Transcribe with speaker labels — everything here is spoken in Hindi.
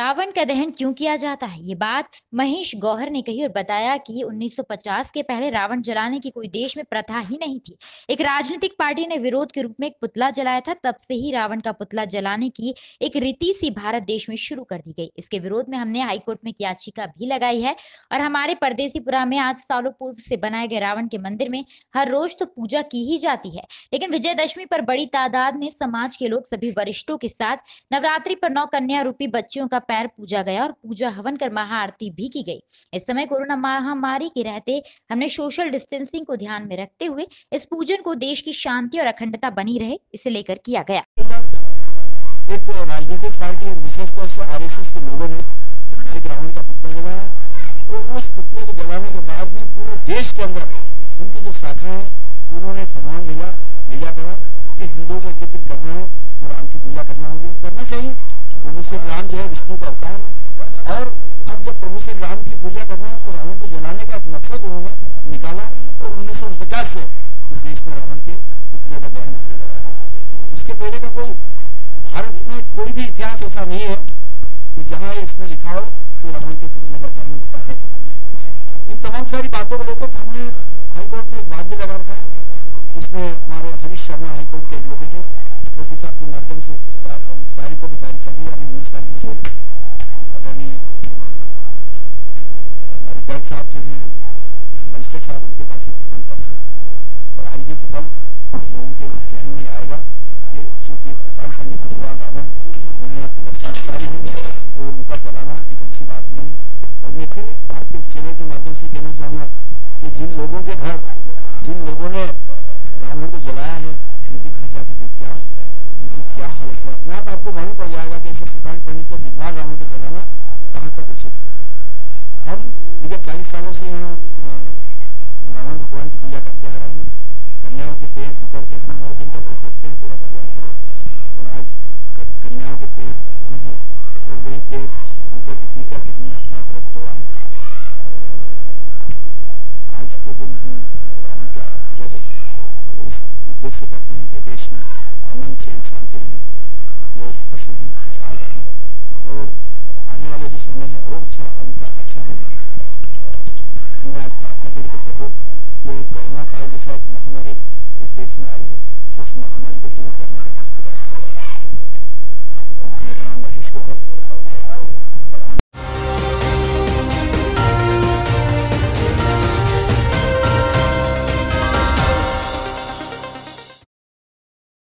Speaker 1: रावण का दहन क्यों किया जाता है? ये बात महेश गौहर ने कही और बताया कि 1950 के पहले रावण जलाने की कोई देश में प्रथा ही नहीं थी। एक राजनीतिक पार्टी ने विरोध के रूप में एक पुतला जलाया था, तब से ही रावण का पुतला जलाने की एक रीति सी भारत देश में शुरू कर दी गई। इसके विरोध में हमने हाईकोर्ट में याचिका भी लगाई है और हमारे परदेसीपुरा में आज सालों पूर्व से बनाए गए रावण के मंदिर में हर रोज तो पूजा की ही जाती है, लेकिन विजयदशमी पर बड़ी तादाद में समाज के लोग सभी वरिष्ठों के साथ नवरात्रि पर 9 कन्या रूपी बच्चियों का पैर पूजा गया और पूजा हवन कर महाआरती भी की गई। इस समय कोरोना महामारी के रहते हमने सोशल डिस्टेंसिंग को ध्यान में रखते हुए इस पूजन को देश की शांति और अखंडता बनी रहे इसे लेकर किया गया।
Speaker 2: एक राजनीतिक पार्टी और विशेष तौर से आरएसएस के लोगों ने एक रावण का पुतला जलाया और उस पुतले को जलाने के बाद में पूरे देश के अंदर उनकी जो शाखा है उन्होंने फरमान भेजा करा कि हिंदुओं को एकत्रित करना है और राम की पूजा करना चाहिए। प्रभु श्री राम जो है विष्णु का अवतार है और अब जब प्रभु श्री राम की पूजा करना है तो रावण को जलाने का एक मकसद उन्होंने निकाला और 1949 से इस देश में रावण के पुतले का दहन होने लगा है। उसके पहले का कोई भारत में कोई भी इतिहास ऐसा नहीं है कि जहां इसमें लिखा हो तो रावण के पुतले का दहन होता है। इन तमाम सारी बातों को लेकर हमने हाईकोर्ट में एक बात भी लगा रखा है। इसमें हमारे हरीश शर्मा हाईकोर्ट के एडवोकेट है, वकील साहब के माध्यम से तारीखों पर जारी चल रही है। अभी 19 तारीख को आदरणीय हमारे गर्ग साहब जो है मजिस्ट्रेट साहब उनके पास दर्ज है और राजनीतिक दल लोगों के जहन में आएगा कि चूंकि प्रकांड पंडित भगवान रावण उन्हें तपस्या बताई है और उनका जलाना एक अच्छी बात नहीं है। और मैं फिर आपके चैनल के माध्यम से कहना चाहूँगा कि जिन लोगों के घर जिन लोगों ने रावण को जलाया है उनके घर जाके देख उनकी क्या हालत है, अपने आप आपको मालूम पड़ जाएगा कि ऐसे प्रकांड पंडित और विद्वान रावण को जलाना कहाँ तक उचित है। हम विगत 40 सालों से यहाँ रावण भगवान की पूजा करते आ रहे हैं। कन्याओं के पैर होकर के हम 9 दिन का व्रत रखते हैं पूरा परिवार को और आज कन्याओं के पैर हुए हैं और वही पैर होकर के पी करके हमने अपना व्रत तोड़ा है। आज के दिन हम रावण का यज्ञ इस उद्देश्य करते हैं कि देश में अमन चैन शांति रहे, लोग खुश रहें, खुशहाल रहें और आने वाला जो समय है और उनका अच्छा हो। हमने आज प्रार्थना करी कि प्रभु